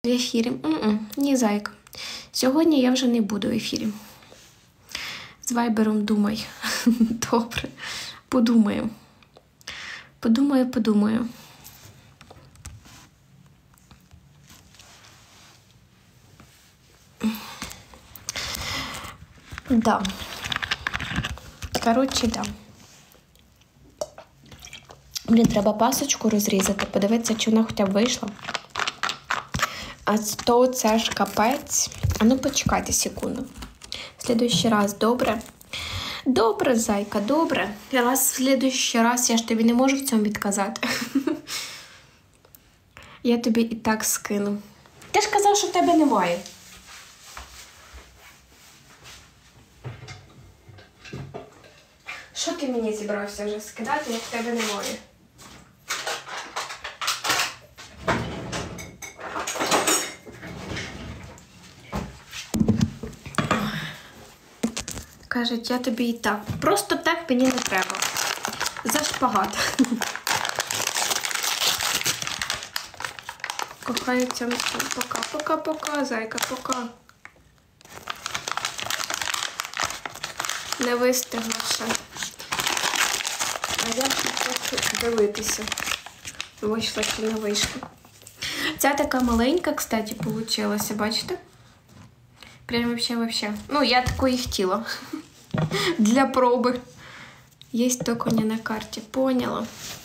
В ефірі? Ні, зайка. Сьогодні я вже не буду в ефірі. З вайбером думай. Добре. Подумаю. Подумаю. Да. Коротше, да. Блін, треба пасочку розрізати, подивитися, чи вона хоча б вийшла. А то це ж капець. А ну почекайте секунду. В следующий раз, добре? Добре, зайка, добре. В следующий раз я ж тобі не можу в цьому відказати. Я тобі і так скину. Ти ж казав, що в тебе немає. Що ти мені зібрався вже скидати, як в тебе немає? Кажуть, я тобі і так. Просто так мені не треба. За шпагат. Кохаються. Пока, зайка, пока. Не вистигла ще. А я хочу дивитися. Вийшла чи не вийшла. Ця така маленька, кстати, получилася, бачите? Прям вообще. Ну, я такої хотіла. Для проби. Есть только не на карте. Поняла.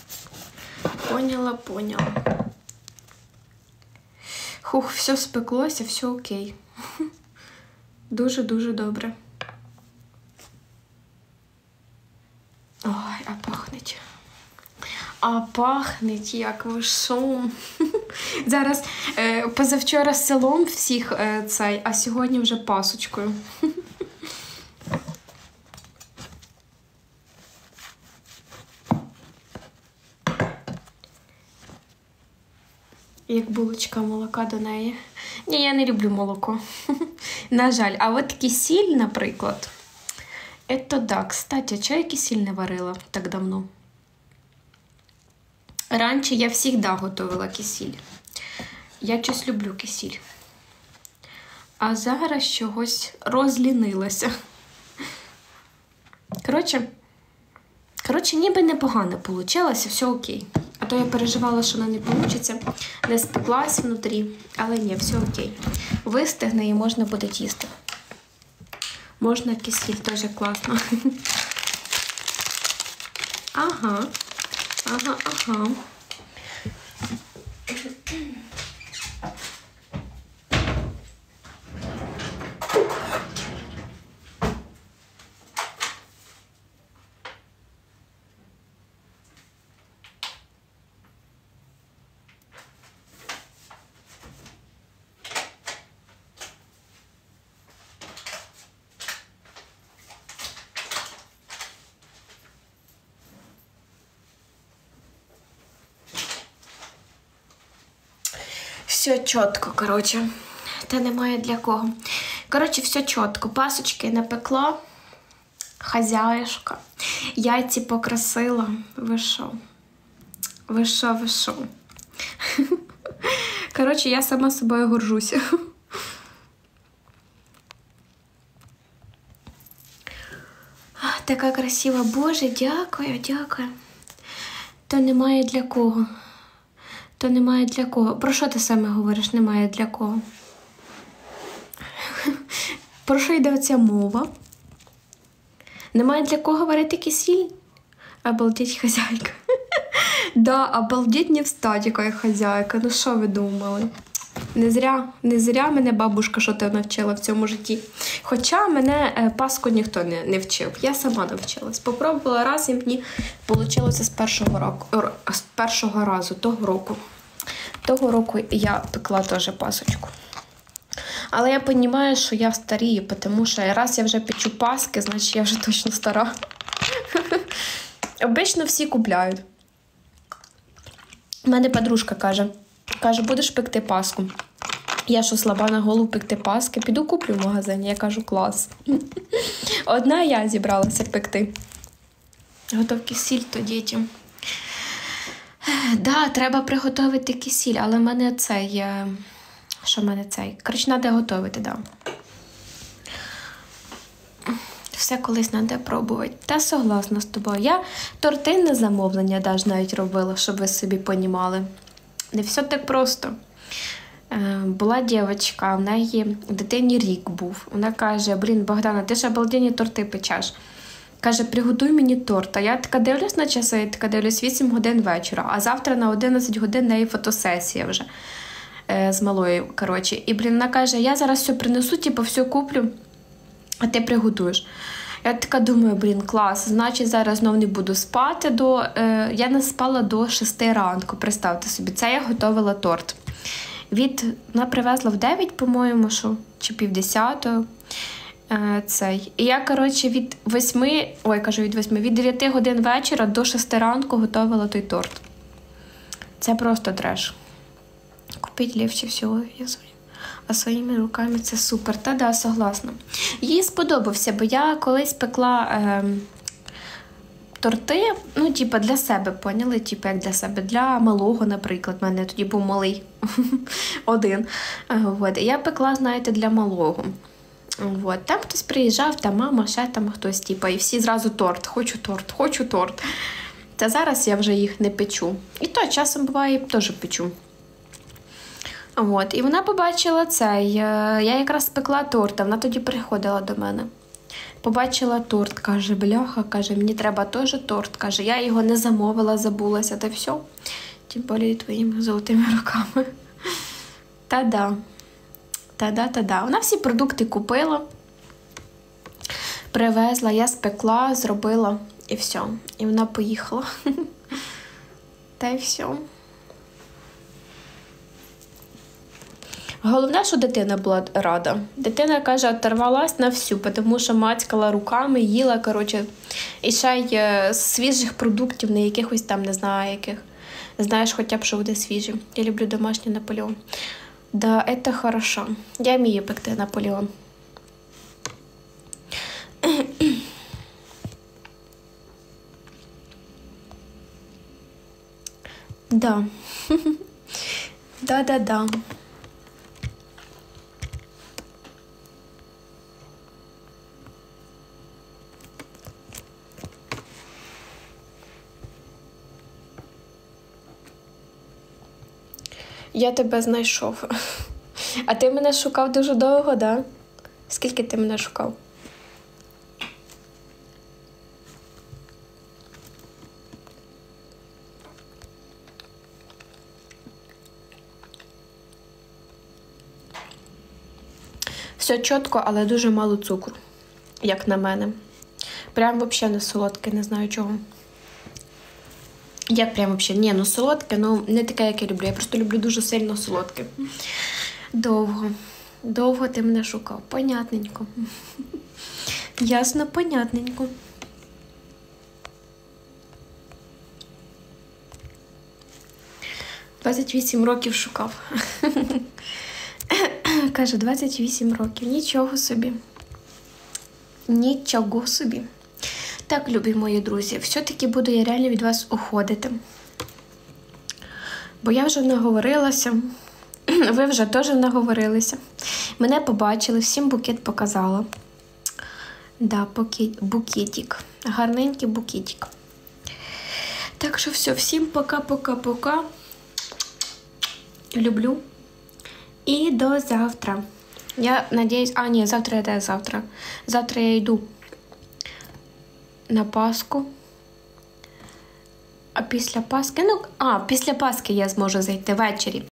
Хух, все спеклося, все окей. Дуже-дуже добре. Ой, а пахнеть, як вишом. Зараз позавчора з селом всіх цей, а сьогодні вже пасочкою. Як булочка молока до неї. Ні, я не люблю молоко. На жаль. А от кисіль, наприклад. Это да. Кстати, чого я кисіль не варила так давно? Раніше я завжди готувала кисіль. Я щось люблю кисіль. А зараз чогось розлінилася. Коротше, ніби непогано вийшло, все окей. А то я переживала, що вона не вийде, не спеклась внутрі. Але ні, все окей. Вистигне і можна буде їсти. Можна кисіль, теж класно. Ага. Все чітко, коротше. Та немає для кого. Коротше, все чітко. Пасочки напекла. Хазяюшка. Яйці покрасила. Ви що? Коротше, я сама собою горжуся. Така красива. Боже, дякую. То немає для кого. Про що ти саме говориш? Немає для кого. Про що йде оця мова? Немає для кого варити кисіль? Обалдеть, хазяйка. Да, обалдеть не встать, яка я хазяйка. Ну що ви думали? Не зря мене бабушка що те навчила в цьому житті. Хоча мене Пасху ніхто не вчив. Я сама навчилась. Попробувала раз і мені вийшло з першого разу, того року. Того року я пекла теж пасочку. Але я розумію, що я старію, тому що раз я вже печу паски, значить я вже точно стара. Обично всі купляють. У мене подружка каже, будеш пекти паску. Я що, слаба на голову пекти паски? Піду куплю в магазині. Я кажу, клас. Одна я зібралася пекти. Готов кисіль то дітям. Да, треба приготувати кисіль, але в мене Що в мене цей? Коротше, треба готувати, да. Все колись треба пробувати. Та согласна з тобою. Я торти на замовлення навіть робила, щоб ви собі понімали. Не все так просто. Була дівчинка, в неї дитині рік був. Вона каже, Богдана, ти ж обалденні торти печеш. Каже, приготуй мені торт. А я така дивлюсь на часи, я така дивлюсь 8 годин вечора, а завтра на 11 годин в неї фотосесія вже з малою, коротше. І, вона каже, я зараз все принесу, все куплю, а ти приготуєш. Я така думаю, клас, значить зараз знов не буду спати я не спала до 6 ранку, представте собі. Це я готувала торт. Вона привезла в 9, по-моєму, чи 9:30 цей. І я, коротше, від 9 годин вечора до 6 ранку готувала той торт. Це просто треш. Купіть легче всього, а своїми руками це супер. Та да, согласна. Їй сподобався, бо я колись пекла торти, для себе, поняли? Як для себе. Для малого, наприклад. У мене тоді був малий. Один. І я пекла, знаєте, для малого. Там хтось приїжджав, там мама, ще там хтось, і всі зразу торт. Хочу торт. Та зараз я вже їх не печу. І то часом буває, теж печу. І вона побачила цей. Я якраз пекла торт, а вона тоді приходила до мене. Побачила торт, каже, бляха, каже, мені треба теж торт. Каже, я його не замовила, забулася, та все. Тим більше твоїми золотими руками. Та-да. Вона всі продукти купила, привезла, я спекла, зробила і все. І вона поїхала. Та й все. Головне, що дитина була рада. Дитина, каже, оторвалась на всю, тому що мацькала руками, їла, коротше, і ще й свіжих продуктів, не якихось там, не знаю яких. Знаєш хоча б, що буде свіжі. Я люблю домашній Наполеон. Да, это хорошо. Я вмію пекти Наполеон. Да. Да. Я тебе знайшов. А ти мене шукав дуже довго, да? Скільки ти мене шукав? Все чітко, але дуже мало цукру, як на мене. Прям взагалі не солодке, не знаю чого. Як прям взагалі? Ні, солодке, не таке, як я люблю. Я просто люблю дуже сильно солодке. Довго ти мене шукав. Понятненько. Ясно, понятненько. – 28 років шукав. Каже, 28 років. Нічого собі. Нічого собі. Так, любі мої друзі, все-таки буду я реально від вас уходити. Бо я вже наговорилася. Ви вже теж наговорилися. Мене побачили, всім букет показала. Да, букетик. Гарненький букетик. Так що все, всім пока-пока-пока. Люблю. І до завтра. Я надіюсь... Завтра я йду на Пасху. А після Пасхи... після Пасхи я зможу зайти ввечері.